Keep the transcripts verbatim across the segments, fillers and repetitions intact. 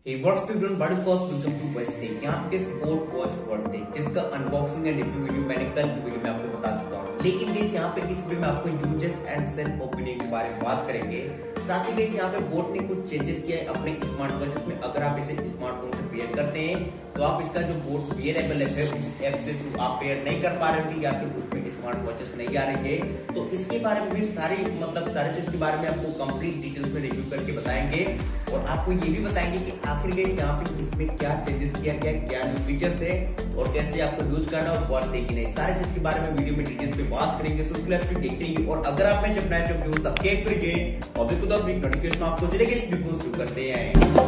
Hey, what's up everyone? Bada cost welcome to West Tech। यहाँ पे sport watch world tech जिसका unboxing and review video मैंने कल की वीडियो में आपको बता चुका हूँ। लेकिन गाइस यहाँ पे इस वीडियो में आपको यूजर्स एंड सेल्फ ओपिनियन के बारे में बात करेंगे। साथ ही गाइस यहाँ पे बोट ने कुछ चेंजेस किया है अपने स्मार्ट वॉचेस में। अगर आप इसे स्मार्टफोन से पेयर करते हैं तो आप इसका जो बोट वेयरेबल ऐप है उस ऐप से थ्रू आप पेयर नहीं कर पा रहे या फिर उसमें स्मार्ट वॉचेस नहीं आ रही है। तो इसके बारे में भी सारी मतलब सारी चीज के बारे में आपको कंप्लीट डिटेल्स में रिव्यू करके बताएंगे और आपको ये भी बताएंगे कि आखिर गाइस यहाँ पे इसमें क्या चेंजेस किया गया, क्या न्यू फीचर्स है और कैसे आपको यूज करना और वर्थ है कि नहीं, सारी चीज के बारे में वीडियो में डिटेल्स पे बात करेंगे। सो उसके लिए देखते रहिए और अगर आप मैं जब नया जो वीडियो सब्सक्राइब करके और भी कुछ नोटिफिकेशन आपको चलेगा इस वीडियो को शुरू करते हैं।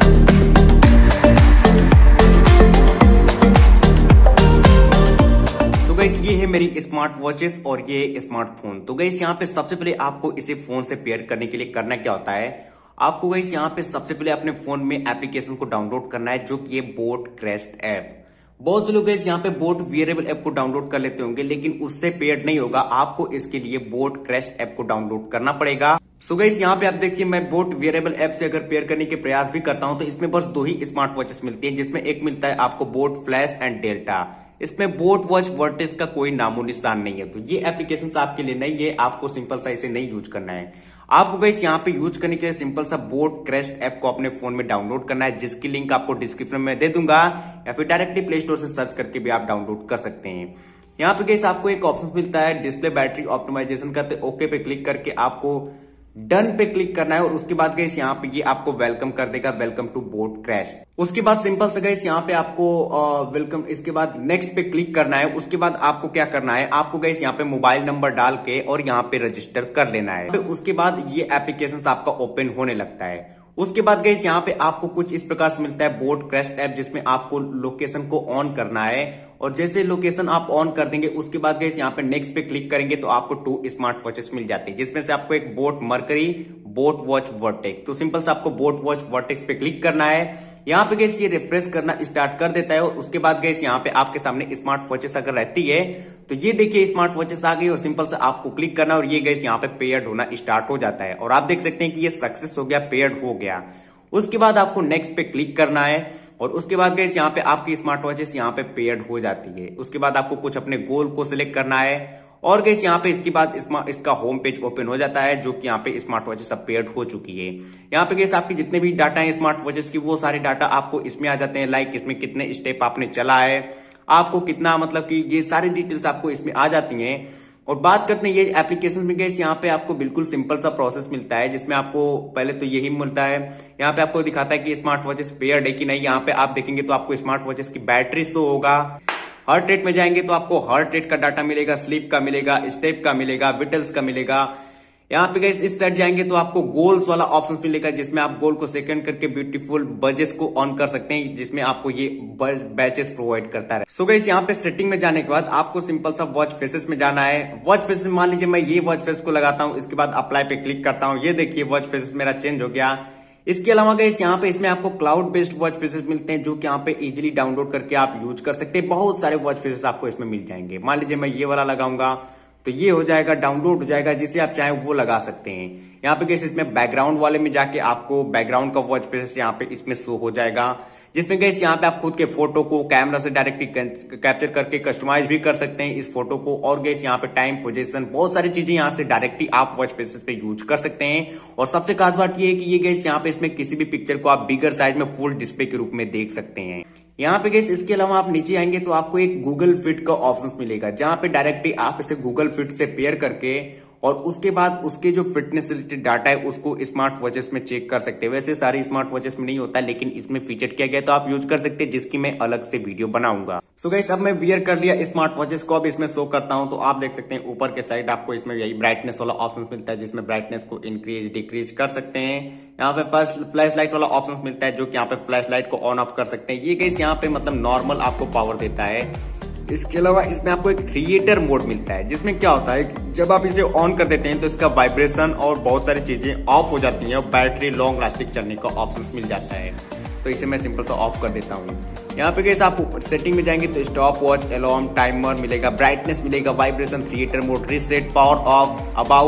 तो गाइस ये है मेरी स्मार्ट वॉचेस और ये स्मार्टफोन। तो गाइस यहाँ पे सबसे पहले आपको इसे फोन से पेयर करने के लिए करना क्या होता है, आपको गाइस यहाँ पे सबसे पहले अपने फोन में एप्लीकेशन को डाउनलोड करना है जो कि ये बोट क्रेस्ट ऐप। बहुत से लोग गाइस यहाँ पे बोट वेयरेबल ऐप को डाउनलोड कर लेते होंगे लेकिन उससे पेयर्ड नहीं होगा, आपको इसके लिए बोट क्रेस्ट ऐप को डाउनलोड करना पड़ेगा। सो गाइस यहाँ पे आप देखिए मैं बोट वेयरेबल ऐप से अगर पेयर करने के प्रयास भी करता हूं तो इसमें बस दो ही स्मार्ट वॉचेस मिलती है, जिसमें एक मिलता है आपको बोट फ्लैश एंड डेल्टा। इसमें बोट वॉच वर्टेज का कोई नामो निशान नहीं है। तो ये एप्लीकेशन आपके लिए नहीं है, आपको सिंपल सा इसे नहीं यूज करना है। आपको गाइस यहाँ पे यूज करने के लिए सिंपल सा बोट क्रेस्ट ऐप को अपने फोन में डाउनलोड करना है, जिसकी लिंक आपको डिस्क्रिप्शन में दे दूंगा या फिर डायरेक्टली प्ले स्टोर से सर्च करके भी आप डाउनलोड कर सकते हैं। यहाँ पे गाइस आपको एक ऑप्शन मिलता है डिस्प्ले बैटरी ऑप्टिमाइजेशन करते, ओके पे क्लिक करके आपको डन पे क्लिक करना है और उसके बाद गाइस यहाँ पे ये आपको वेलकम कर देगा, वेलकम टू बोट क्रैश। उसके बाद सिंपल से गाइस यहाँ पे आपको वेलकम, इसके बाद नेक्स्ट पे क्लिक करना है। उसके बाद आपको क्या करना है, आपको गाइस यहाँ पे मोबाइल नंबर डाल के और यहाँ पे रजिस्टर कर लेना है। फिर उसके बाद ये एप्लीकेशन आपका ओपन होने लगता है। उसके बाद गाइस यहाँ पे आपको कुछ इस प्रकार से मिलता है बोट क्रेस्ट ऐप, जिसमें आपको लोकेशन को ऑन करना है और जैसे लोकेशन आप ऑन कर देंगे उसके बाद गाइस यहाँ पे नेक्स्ट पे क्लिक करेंगे तो आपको टू स्मार्ट वॉचेस मिल जाते हैं, जिसमें से आपको एक Boat Mercury, Boat watch Vertex. तो सिंपल से आपको बोट वॉच वर्टेक्स पे क्लिक करना है। यहाँ पे गाइस ये रिफ्रेश करना स्टार्ट कर देता है और उसके बाद गाइस यहाँ पे आपके सामने स्मार्ट वॉचेस अगर रहती है तो ये देखिए स्मार्ट वॉचेस आ गई और सिंपल से आपको क्लिक करना और ये गाइस यहाँ पे पेयर्ड होना स्टार्ट हो जाता है और आप देख सकते हैं कि ये सक्सेस हो गया, पेयर्ड हो गया। उसके बाद आपको नेक्स्ट पे क्लिक करना है और उसके बाद गाइस यहाँ पे आपकी स्मार्ट वॉचेस यहाँ पे पेयर्ड हो जाती है। उसके बाद आपको कुछ अपने गोल को सिलेक्ट करना है और गाइस यहाँ पे इसके बाद इसका होम पेज ओपन हो जाता है जो कि यहाँ पे स्मार्ट वॉचेस अब पेयर्ड हो चुकी है। यहाँ पे गाइस आपके जितने भी डाटा है स्मार्ट वॉचेस की वो सारे डाटा आपको इसमें आ जाते हैं, लाइक इसमें कितने स्टेप आपने चला है, आपको कितना मतलब कि ये सारी डिटेल्स आपको इसमें आ जाती हैं। और बात करते हैं ये एप्लीकेशन में गाइस यहाँ पे आपको बिल्कुल सिंपल सा प्रोसेस मिलता है, जिसमें आपको पहले तो यही मिलता है, यहाँ पे आपको दिखाता है कि स्मार्ट वॉचेस पेयर्ड है कि नहीं। यहाँ पे आप देखेंगे तो आपको स्मार्ट वॉचेस की बैटरी शो होगा, हार्ट रेट में जाएंगे तो आपको हार्ट रेट का डाटा मिलेगा, स्लीप का मिलेगा, स्टेप का मिलेगा, विटल्स का मिलेगा। यहाँ पे गाइस इस साइड जाएंगे तो आपको गोल्स वाला ऑप्शन मिलेगा, जिसमें आप गोल को सेकंड करके ब्यूटीफुल बजेस को ऑन कर सकते हैं, जिसमें आपको ये बैचेस प्रोवाइड करता है। सो गाइस यहाँ पे सेटिंग में जाने के बाद आपको सिंपल सा वॉच फेसेस में जाना है। वॉच फेसेस मान लीजिए मैं ये वॉच फेस को लगाता हूँ, इसके बाद अप्लाई पे क्लिक करता हूँ, ये देखिए वॉच फेसेस मेरा चेंज हो गया। इसके अलावा गाइस यहाँ पे इसमें आपको क्लाउड बेस्ड वॉच फेसेस मिलते हैं जो कि यहाँ पे इजीली डाउनलोड करके आप यूज कर सकते हैं। बहुत सारे वॉच फेसेस आपको इसमें मिल जाएंगे। मान लीजिए मैं ये वाला लगाऊंगा तो ये हो जाएगा, डाउनलोड हो जाएगा, जिसे आप चाहें वो लगा सकते हैं। यहाँ पे गाइस इसमें बैकग्राउंड वाले में जाके आपको बैकग्राउंड का वॉच फेसेस यहाँ पे इसमें शो हो जाएगा, जिसमें गाइस यहाँ पे आप खुद के फोटो को कैमरा से डायरेक्टली कैप्चर करके कस्टमाइज भी कर सकते हैं इस फोटो को। और गाइस यहाँ पे टाइम, पोजीशन, बहुत सारी चीजें यहाँ से डायरेक्टली आप वॉच फेसेस पे यूज कर सकते हैं। और सबसे खास बात ये है कि ये गाइस यहाँ पे इसमें किसी भी पिक्चर को आप बिगर साइज में फुल डिस्प्ले के रूप में देख सकते हैं। यहाँ पे गाइस इसके अलावा आप नीचे आएंगे तो आपको एक गूगल फिट का ऑप्शन मिलेगा, जहां पे डायरेक्टली आप इसे गूगल फिट से पेयर करके और उसके बाद उसके जो फिटनेस रिलेटेड डाटा है उसको स्मार्ट वॉचेस में चेक कर सकते हैं। वैसे सारी स्मार्ट वॉचेस में नहीं होता लेकिन इसमें फीचर किया गया तो आप यूज कर सकते हैं, जिसकी मैं अलग से वीडियो बनाऊंगा। सो गाइस अब मैं वियर कर लिया स्मार्ट वॉचेस को, अब इसमें शो करता हूं तो आप देख सकते हैं ऊपर के साइड आपको इसमें यही ब्राइटनेस वाला ऑप्शन मिलता है, जिसमें ब्राइटनेस को इंक्रीज डिक्रीज कर सकते हैं। यहाँ पे फर्स्ट फ्लैश लाइट वाला ऑप्शन मिलता है जो कि यहाँ पे फ्लैश लाइट को ऑन ऑफ कर सकते हैं। ये गाइस यहाँ पे मतलब नॉर्मल आपको पावर देता है। इसके अलावा इसमें आपको एक क्रिएटर मोड मिलता है, जिसमें क्या होता है कि जब आप इसे ऑन कर देते हैं तो इसका वाइब्रेशन और बहुत सारी चीजें ऑफ हो जाती हैं और बैटरी लॉन्ग लास्टिंग चलने का ऑप्शन मिल जाता है। तो इसे मैं सिंपल सा ऑफ कर देता हूँ। यहाँ पे गाइस आप सेटिंग में जाएंगे तो स्टॉप वॉच, अलार्म, टाइमर मिलेगा, ब्राइटनेस मिलेगा, vibration, theatre mode, reset, power off, about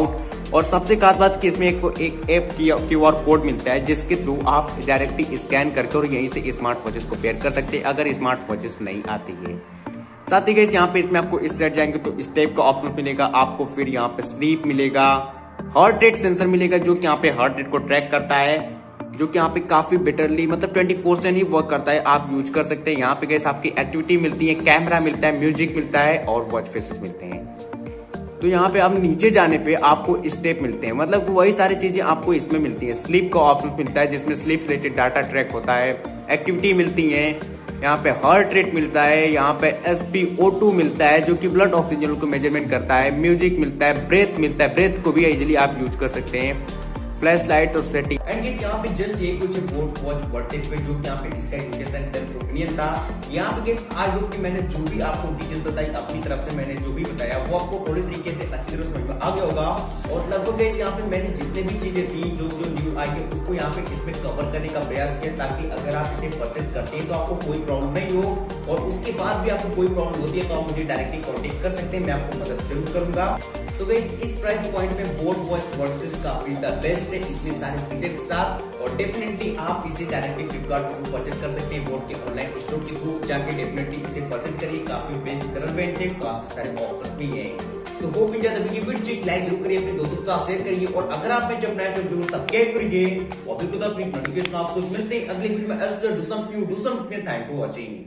और सबसे खास बात कि इसमें एक एक ऐप क्यू आर कोड मिलता है जिसके थ्रू आप डायरेक्टली स्कैन करके और यहीं से स्मार्ट वॉचेस को पेयर कर सकते हैं अगर स्मार्ट वॉचेस नहीं आती है। साथ ही गाइस यहाँ पे इसमें आपको इस साइड जाएंगे तो इस टाइप का ऑप्शन मिलेगा आपको, फिर यहाँ पे स्लीप मिलेगा, हार्ट रेट सेंसर मिलेगा जो कि यहाँ पे हार्ट रेट को ट्रैक करता है, जो कि यहाँ पे काफी बेटरली मतलब ट्वेंटी फोर सेवन ही वर्क करता है, आप यूज कर सकते हैं। यहाँ पे गाइस आपकी एक्टिविटी मिलती है, कैमरा मिलता है, म्यूजिक मिलता है और वॉच फेसेस मिलते हैं। तो यहाँ पे आप नीचे जाने पे आपको स्टेप मिलते हैं, मतलब वही सारी चीजें आपको इसमें मिलती है। स्लीप का ऑप्शन मिलता है जिसमें स्लीप रिलेटेड डाटा ट्रैक होता है, एक्टिविटी मिलती है, यहाँ पे हार्ट रेट मिलता है, यहाँ पे एस पी ओ टू मिलता है जो कि ब्लड ऑक्सीजन को मेजरमेंट करता है, म्यूजिक मिलता है, ब्रेथ मिलता है, ब्रेथ को भी इजीली आप यूज कर सकते हैं, फ्लैश लाइट और सेटिंग। एंड गाइस यहाँ पे जस्ट ये कुछ बोट वॉच वर्टेज पे जो यहाँ पे इसका इंडिकेशन सेल्फ ओपिनियन था। यहाँ पे गाइस आज होप कि मैंने जो भी आपको डिटेल बताई अपनी तरफ से मैंने जो भी बताया वो आपको पूरी तरीके से अच्छी तरह समझ में आ गया होगा। और लगभग गाइस यहाँ पे मैंने जितने भी चीजें थी जो जो न्यू आई है उसको यहाँ पे इसमें कवर करने का प्रयास किया ताकि अगर आप इसे परचेज करते हैं तो आपको कोई प्रॉब्लम नहीं हो, और उसके बाद भी आपको कोई प्रॉब्लम होती है तो आप मुझे डायरेक्टली कॉन्टेक्ट कर सकते हैं, मैं आपको मदद जरूर करूंगा। सो गाइस इस प्राइस पॉइंट पे बोट वॉच वर्सेस काफी द बेस्ट है इतने सारे फीचर के साथ, और डेफिनेटली आप इसे डायरेक्टली फ्लिपकार्ट के थ्रू परचेज कर सकते हैं, बोट के ऑनलाइन स्टोर के थ्रू जाके डेफिनेटली इसे परचेज करिए, काफी बेस्ट कलर वेरिएंट है, काफी सारे ऑफर्स भी हैं। सो होप इन ज्यादा वीडियो लाइक जरूर करिए, अपने दोस्तों के साथ शेयर करिए, और अगर आप मैं जब नया जरूर सब्सक्राइब करिए और बिल्कुल नोटिफिकेशन आपको मिलते हैं अगले वीडियो में। Do some do some thank you for watching.